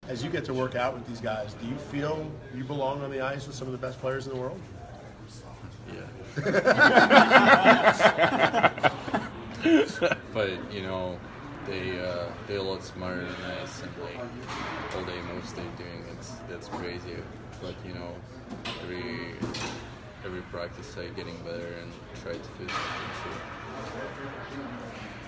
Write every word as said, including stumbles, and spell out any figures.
as you get to work out with these guys, do you feel you belong on the ice with some of the best players in the world? Yeah. But, you know, they, uh, they're a lot smarter than us, and like all they know what they're doing, it's, that's crazy. But, you know, every, every practice I getting better and try to do something. So.